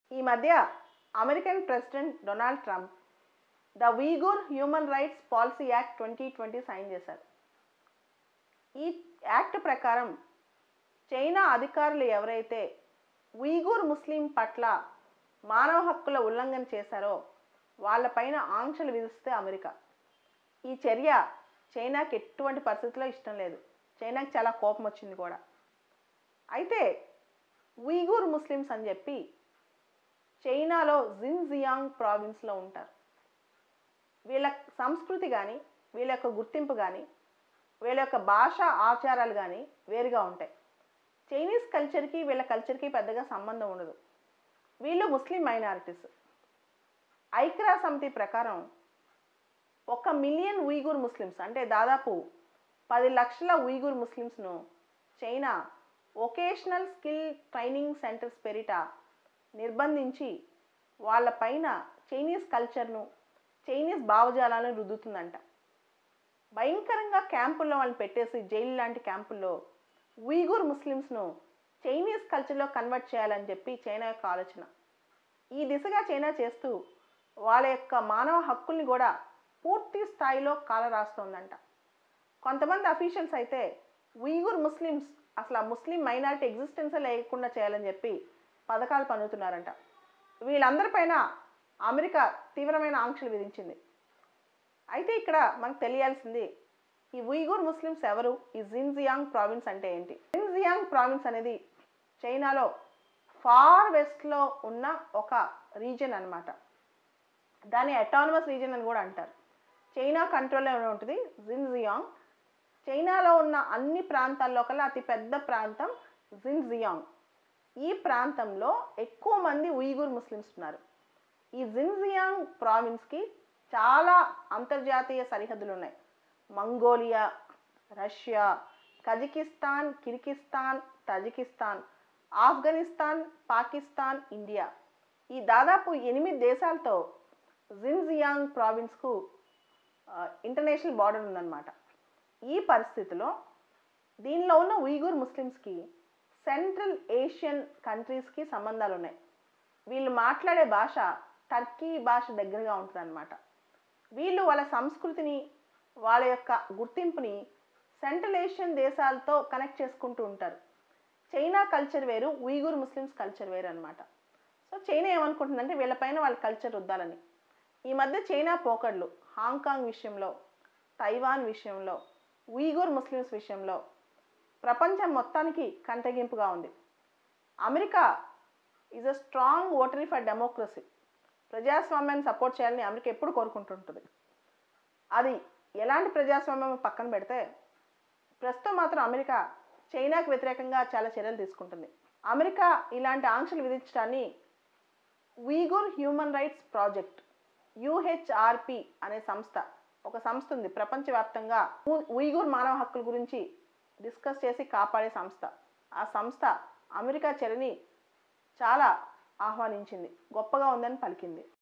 ఈ మధ్య American president Donald Trump the Uighur human rights policy act 2020 sign చేశారు. ఈ యాక్ట్ ప్రకారం చైనా అధికారులు ఎవరైతే ఉయిఘుర్ ముస్లిం పట్ల మానవ హక్కుల ఉల్లంఘన చేశారో వాళ్ళపైన ఆంక్షలు విధిస్తే అమెరికా. ఈ చర్య చైనాకి ఎటువంటి పరిస్థితుల్లో ఇష్టం లేదు. చైనాకి చాలా కోపం వచ్చింది కూడా. అయితే ఉయిఘుర్ ముస్లిమ్స్ అని చెప్పి చైనాలో జిన్జియాంగ్ ప్రావిన్స్లో ఉంటారు. వీళ్ళ సంస్కృతి కానీ, వీళ్ళ యొక్క గుర్తింపు కానీ, వీళ్ళ యొక్క భాష ఆచారాలు కానీ వేరుగా ఉంటాయి. చైనీస్ కల్చర్కి వీళ్ళ కల్చర్కి పెద్దగా సంబంధం ఉండదు. వీళ్ళు ముస్లిం మైనారిటీస్. ఐక్యరాజ్య సమితి ప్రకారం 1 మిలియన్ ఉయిఘుర్ ముస్లిమ్స్ అంటే దాదాపు 10 లక్షల ఉయిఘుర్ ముస్లిమ్స్ను China vocational skill training centres పేరిట నిర్బంధించి వాళ్ళపైన చైనీస్ కల్చర్ను, చైనీస్ భావజాలాలను రుద్దుతుందంట. భయంకరంగా క్యాంపుల్లో వాళ్ళని పెట్టేసి జైలు లాంటి క్యాంపుల్లో ఉయిఘుర్ ముస్లిమ్స్ను చైనీస్ కల్చర్లో కన్వర్ట్ చేయాలని చెప్పి చైనా యొక్క ఆలోచన. ఈ దిశగా చైనా చేస్తూ వాళ్ళ యొక్క మానవ హక్కుల్ని కూడా పూర్తి స్థాయిలో కాలరాస్తోందంట. కొంతమంది అఫీషియల్స్ అయితే ఉయిఘుర్ ముస్లిమ్స్ అసలు ఆ ముస్లిం మైనారిటీ ఎగ్జిస్టెన్సే లేకుండా చేయాలని చెప్పి పథకాలు పన్నుతున్నారంట. వీళ్ళందరిపైన అమెరికా తీవ్రమైన ఆంక్షలు విధించింది. అయితే ఇక్కడ మనకు తెలియాల్సింది ఈ ఉయిఘుర్ ముస్లిమ్స్ ఎవరు, ఈ జిన్జియాంగ్ ప్రావిన్స్ అంటే ఏంటి. జిన్జియాంగ్ ప్రావిన్స్ అనేది చైనాలో ఫార్ వెస్ట్లో ఉన్న ఒక రీజన్ అన్నమాట. దాన్ని అటానమస్ రీజన్ అని కూడా అంటారు. చైనా కంట్రోల్లో ఉంటుంది జిన్జియాంగ్. చైనాలో ఉన్న అన్ని ప్రాంతాల్లో కల్లా అతి పెద్ద ప్రాంతం జిన్జియాంగ్. ఈ ప్రాంతంలో ఎక్కువ మంది ఉయిఘుర్ ముస్లిమ్స్ ఉన్నారు. ఈ జిన్జియాంగ్ ప్రావిన్స్కి చాలా అంతర్జాతీయ సరిహద్దులు ఉన్నాయి. Mongolia, Russia, Kazakhstan, Kyrgyzstan, Tajikistan, Afghanistan, Pakistan, India ఈ దాదాపు 8 దేశాలతో జిన్జియాంగ్ ప్రావిన్స్కు ఇంటర్నేషనల్ బార్డర్ ఉందన్నమాట. ఈ పరిస్థితిలో దీనిలో ఉన్న ఉయిఘుర్ ముస్లిమ్స్కి సెంట్రల్ ఏషియన్ కంట్రీస్కి సంబంధాలు ఉన్నాయి. వీళ్ళు మాట్లాడే భాష టర్కీ భాష దగ్గరగా ఉంటుందన్నమాట. వీళ్ళు వాళ్ళ సంస్కృతిని, వాళ్ళ యొక్క గుర్తింపుని సెంట్రల్ ఏషియన్ దేశాలతో కనెక్ట్ చేసుకుంటూ ఉంటారు. చైనా కల్చర్ వేరు, ఉయిఘుర్ ముస్లిమ్స్ కల్చర్ వేరు అనమాట. సో చైనా ఏమనుకుంటుందంటే వీళ్ళపైన వాళ్ళ కల్చర్ రుద్దాలని. ఈ మధ్య చైనా పోకడ్లు హాంకాంగ్ విషయంలో, తైవాన్ విషయంలో, ఉయిఘుర్ ముస్లిమ్స్ విషయంలో ప్రపంచం మొత్తానికి కంటగింపుగా ఉంది. America is a strong votary for democracy. ప్రజాస్వామ్యాన్ని సపోర్ట్ చేయాలని అమెరికా ఎప్పుడు కోరుకుంటుంటుంది. అది ఎలాంటి ప్రజాస్వామ్యం పక్కన పెడితే ప్రస్తుతం మాత్రం అమెరికా చైనాకు వ్యతిరేకంగా చాలా చర్యలు తీసుకుంటుంది. అమెరికా ఇలాంటి ఆంక్షలు విధించడాన్ని Uighur human rights project UHRP అనే ఒక సంస్థ ఉంది ప్రపంచవ్యాప్తంగా ఉయిఘుర్ మానవ హక్కుల గురించి డిస్కస్ చేసి కాపాడే సంస్థ. ఆ సంస్థ అమెరికా చర్యని చాలా ఆహ్వానించింది, గొప్పగా ఉందని పలికింది.